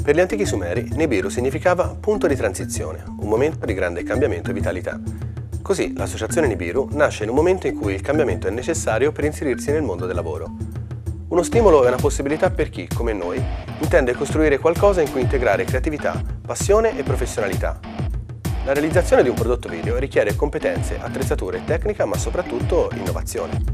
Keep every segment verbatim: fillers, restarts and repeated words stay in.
Per gli antichi Sumeri, Nibiru significava punto di transizione, un momento di grande cambiamento e vitalità. Così, l'associazione Nibiru nasce in un momento in cui il cambiamento è necessario per inserirsi nel mondo del lavoro. Uno stimolo è una possibilità per chi, come noi, intende costruire qualcosa in cui integrare creatività, passione e professionalità. La realizzazione di un prodotto video richiede competenze, attrezzature e tecnica, ma soprattutto innovazione.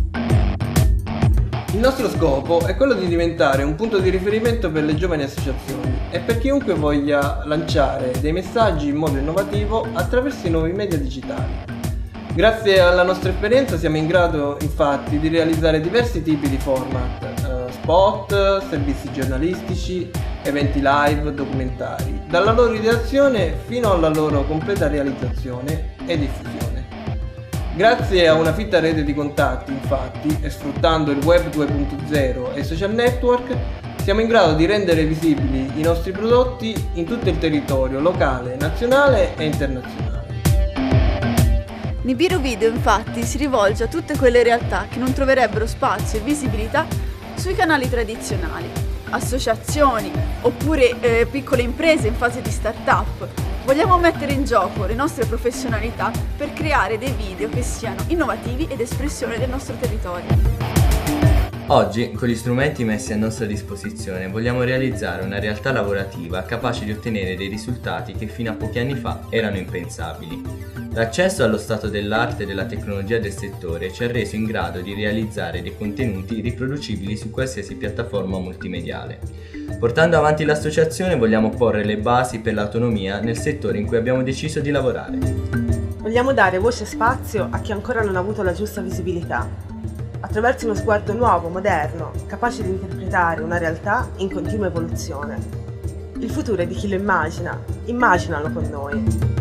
Il nostro scopo è quello di diventare un punto di riferimento per le giovani associazioni e per chiunque voglia lanciare dei messaggi in modo innovativo attraverso i nuovi media digitali. Grazie alla nostra esperienza siamo in grado infatti di realizzare diversi tipi di format, eh, spot, servizi giornalistici, eventi live, documentari, dalla loro ideazione fino alla loro completa realizzazione e diffusione. Grazie a una fitta rete di contatti, infatti, e sfruttando il web due punto zero e i social network, siamo in grado di rendere visibili i nostri prodotti in tutto il territorio locale, nazionale e internazionale. Nibiru Video infatti si rivolge a tutte quelle realtà che non troverebbero spazio e visibilità sui canali tradizionali, associazioni oppure eh, piccole imprese in fase di start-up. Vogliamo mettere in gioco le nostre professionalità per creare dei video che siano innovativi ed espressione del nostro territorio. Oggi, con gli strumenti messi a nostra disposizione, vogliamo realizzare una realtà lavorativa capace di ottenere dei risultati che fino a pochi anni fa erano impensabili. L'accesso allo stato dell'arte e della tecnologia del settore ci ha reso in grado di realizzare dei contenuti riproducibili su qualsiasi piattaforma multimediale. Portando avanti l'associazione vogliamo porre le basi per l'autonomia nel settore in cui abbiamo deciso di lavorare. Vogliamo dare voce e spazio a chi ancora non ha avuto la giusta visibilità, attraverso uno sguardo nuovo, moderno, capace di interpretare una realtà in continua evoluzione. Il futuro è di chi lo immagina, immaginalo con noi.